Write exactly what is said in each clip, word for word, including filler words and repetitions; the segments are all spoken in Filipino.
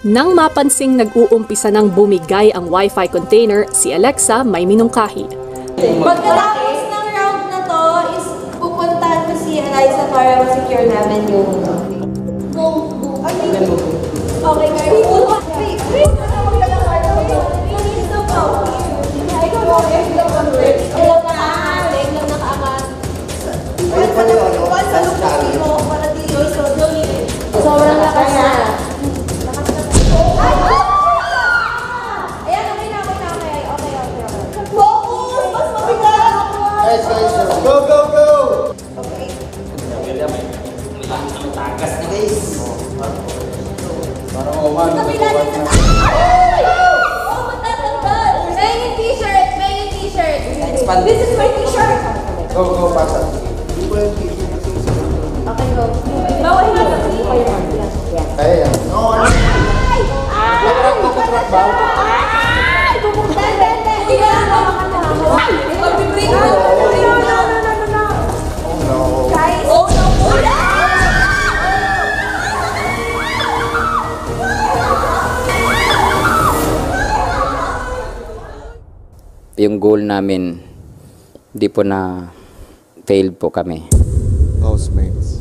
Nang mapansing nag-uumpisa ng bumigay ang Wi-Fi container, si Alexa may minungkahi. Pagkatapos ng round na to, is pupuntahan ko si Eliza para ma-secure namin yung... Go, go. Okay, guys. Wait, wait. Sobrang lakas na. Ayan, okay na, okay na, okay. Okay, okay, okay. Focus! Mas mabigat! Guys, guys, go, go, go! Okay. Tagas ni guys. Parang uman. Kapilanin na. Ay! Oh, matatanggal! May yung t-shirt, may yung t-shirt. This is my t-shirt. Go, go, pasa. Okay, go. Bawal na sa Kaya yan. No, ano? Ay! Ay! Ay! Pupunta! Hindi ka lang makakatawa. Mag-break na. No, no, no, no, no. Oh, no. Guys! Oh, no. Yung goal namin, di po na failed po kami. Housemates,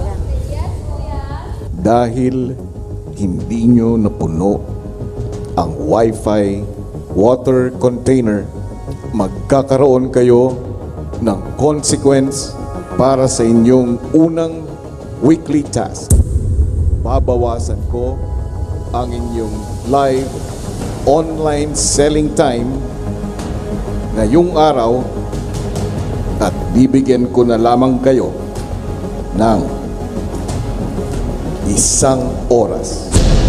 dahil hindi nyo napuno ang Wi-Fi water container, magkakaroon kayo ng consequence para sa inyong unang weekly task. Babawasan ko ang inyong live online selling time ngayong araw at bibigyan ko na lamang kayo ng isang oras.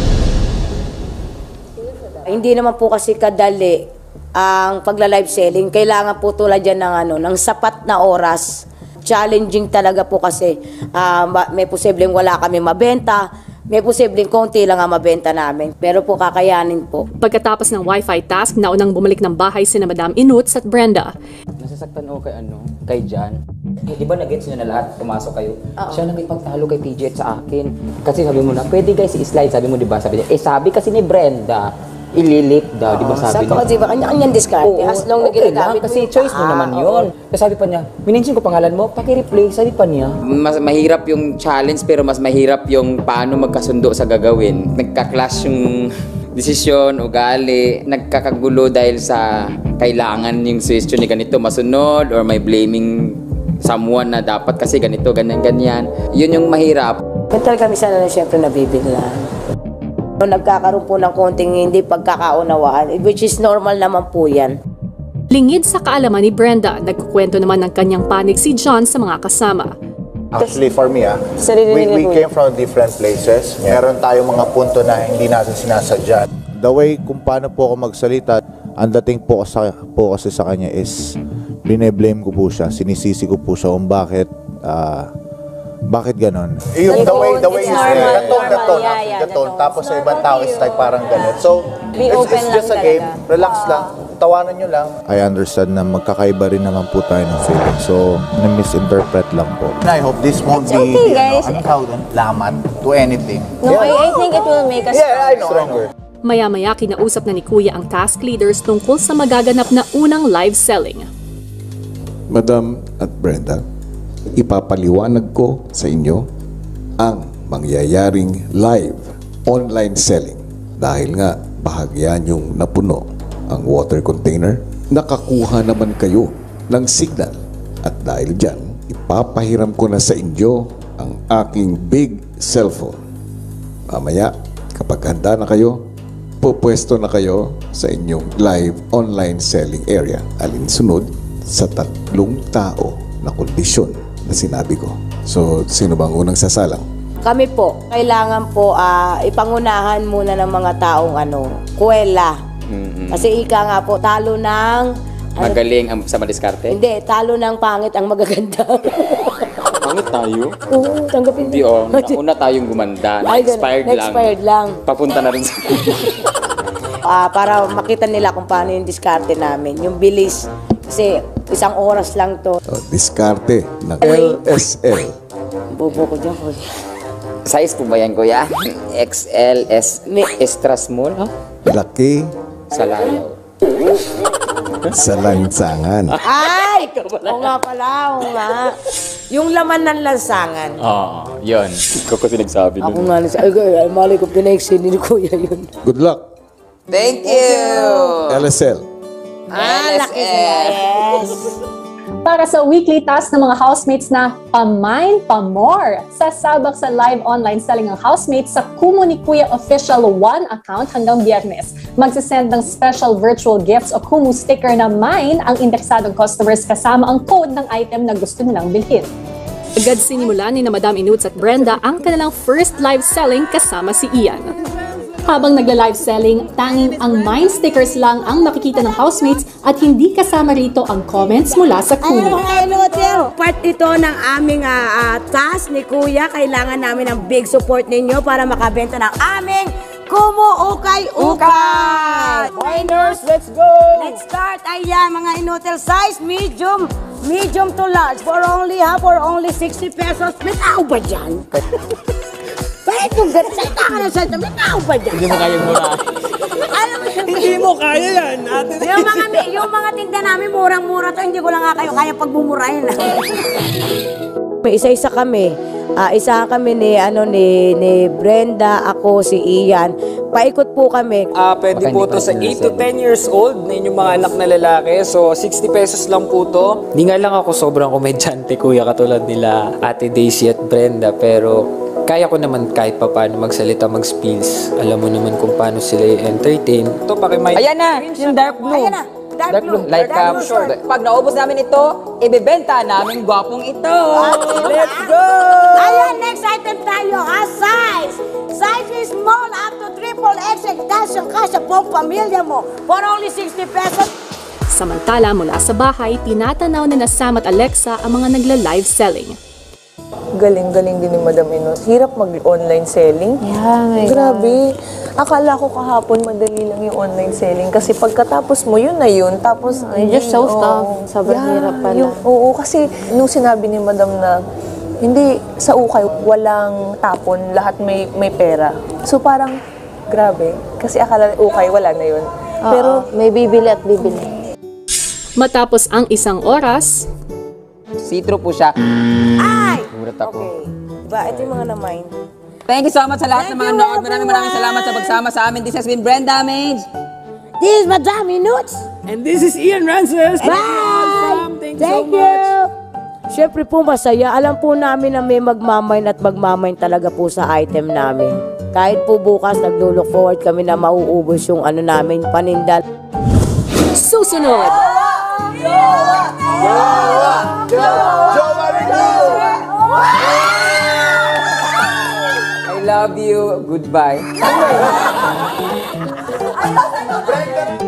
Hindi naman po kasi kadali ang pagla-live selling. Kailangan po tulad yan ng, ano, ng sapat na oras. Challenging talaga po kasi uh, may posibleng wala kami mabenta, may posibleng konti lang ang mabenta namin. Pero po kakayanin po. Pagkatapos ng Wi-Fi task, naunang bumalik ng bahay sina Madam Inuts at Brenda. Nasasaktan ako kay ano, kay Jan. Eh, di ba nag-gets nyo na lahat, pumasok kayo? Oo. Siya nakipagtalo kay P J at sa akin. Kasi sabi mo na, pwede guys i-slide, sabi mo di ba? Sabi niya, eh sabi kasi ni Brenda, ililip daw, di ba sabi niya? Sabi ko, kanya-kanyang diskarte. As long na okay ginagamit lang, kasi choice mo naman yun. Kasi sabi pa niya, minention ko pangalan mo, paki-replay, sabi pa niya. Mas mahirap yung challenge pero mas mahirap yung paano magkasundo sa gagawin. Nagka-clash yung desisyon, ugali, nagkakagulo dahil sa kailangan yung suggestion ni ganito masunod or may blaming someone na dapat kasi ganito, ganyan-ganyan. Yun yung mahirap. Mental kami sana na siyempre nabibigla. Nagkakaroon po ng konting hindi pagkakaunawaan, which is normal naman po yan. Lingid sa kaalaman ni Brenda, nagkukwento naman ng kanyang panig si John sa mga kasama. Actually, for me, ah, we, we came from different places. Meron tayong mga punto na hindi natin sinasadya. The way kung paano po ako magsalita, ang dating po, sa, po kasi sa kanya is bine-blame ko po siya, sinisisi ko po siya kung bakit uh, bakit ganon. Yung the way, the way you say, the tone, the tone, the tone, tapos sa ibang tao is like parang ganon. So, it's, it's just a game, relax lang, tawanan nyo lang. I understand na magkakaiba rin naman po tayo ng feeling. So, na-misinterpret lang po. I hope this won't be, okay, guys. Ano, anong tawag doon? Lamat to anything. No, yeah. I, I think it will make us yeah, I know, stronger. Maya-maya kinausap na ni Kuya ang task leaders tungkol sa magaganap na unang live selling. Madam at Brenda, ipapaliwanag ko sa inyo ang mangyayaring live online selling. Dahil nga bahagyan yung napuno ang water container, nakakuha naman kayo ng signal. At dahil dyan, ipapahiram ko na sa inyo ang aking big cellphone. Mamaya, kapag handa na kayo, pupwesto na kayo sa inyong live online selling area. Alinsunod sa tatlong tao na kondisyon na sinabi ko. So, sino bang unang sasalang? Kami po, kailangan po uh, ipangunahan muna ng mga taong ano, kuwela. Mm-hmm. Kasi ika nga po, talo ng... Magaling ang sa madiskarte? Hindi, talo ng pangit ang magaganda. Pangit tayo? Oo, tanggapin. Hindi oh, una tayong gumanda. Na-expired lang. Na-expired lang. Papunta na rin sa... uh, para makita nila kung paano yung diskarte namin. Yung bilis. Kasi isang oras lang to. So, diskarte ng L S L. Bobo ko dyan. Size po ba yan, kuya? X L, S, extra small? Huh? Laki Sa layaw. sa lansangan. Ay! Oo nga pala, oo nga. Yung laman ng lansangan. Oo, yun. Ikaw kasi nagsabi Ako nga, ay, ay, mali ko, pinaiksin ni Kuya yun. Good luck. Thank you! L S L. Ah, laki sila. Yes. Para sa weekly task ng mga housemates na pamine pa more, sasabak sa live online selling ng housemates sa Kumu ni Kuya Official One account hanggang Biyernes. Magsisend ng special virtual gifts o Kumu sticker na mine ang interesadong customers kasama ang code ng item na gusto nilang bilhin. Agad sinimula ni na Madam Inuts at Brenda ang kanilang first live selling kasama si Ian. Habang nagla-live selling, tanging ang mine stickers lang ang makikita ng housemates at hindi kasama rito ang comments mula sa Kumu. Part ito ng aming uh, uh, task ni Kuya. Kailangan namin ng big support ninyo para makabenta ng aming Kumu Ukay Ukay! Miners, let's go! Let's start. Ayan, mga inutil size, medium, medium to large. For only, ha, for only sixty pesos. May tao ba dyan? Kahit yung ganun, salita ka na salita, may tao ba dyan? Hindi mo kaya mura. Alam mo, Hindi mo kaya yan, ate. yung mga, yung mga tinda namin, murang-mura to, hindi ko lang nga kayo kaya pagbumurahin. May isa-isa kami. Ah, isa kami ni ano ni ni Brenda, ako, si Ian. Paikot po kami. Ah, pwede po to sa eight to ten years old na inyong mga anak na lalaki. So, sixty pesos lang po to. Di nga lang ako sobrang komedyante, kuya, katulad nila Ate Daisy at Brenda. Pero, kaya ko naman kahit pa paano magsalita, mag-spills. Alam mo naman kung paano sila i-entertain. Ito, pakimay. Ayan na! Yung dark blue. Ayan na, dark, Dark blue. Like, dark um, blue short. pag naubos namin ito, ibebenta namin gwapong ito. Let's go! Ayan, next item tayo, ha? Size! Size is small up to triple X L. Kasyang-kasya po ang pamilya mo. For only sixty pesos. Samantala, mula sa bahay, tinatanaw ni na Sam at Alexa ang mga nagla-live selling. Galing-galing din ni Madam Inos. Hirap mag-online selling. Yeah, my Grabe. Akala ko kahapon madali lang yung online selling. Kasi pagkatapos mo, yun na yun. Tapos, You're just so oo. tough. Sobrang hirap pala. Yung, oo, kasi nung sinabi ni Madam na hindi sa ukay, walang tapon, lahat may may pera. So parang, grabe. Kasi akala ukay, wala na yun. Pero, Pero may bibili at bibili. Matapos ang isang oras, See-through po siya. Ay! Gulat ako. Okay. Diba, ito yung mga na-mind. Thank you so much sa lahat ng mga Thank you, nanood. Maraming maraming everyone. salamat sa pagsama sa amin. This has been Brenda Mage. This is Madam Inuts. And this is Ian Rances. Bye! Thank you so much. Siyempre po masaya. Alam po namin na may magmamain at magmamain talaga po sa item namin. Kahit po bukas naglo-look forward kami na mauubos yung ano namin, paninda. susunod! I love you. Goodbye.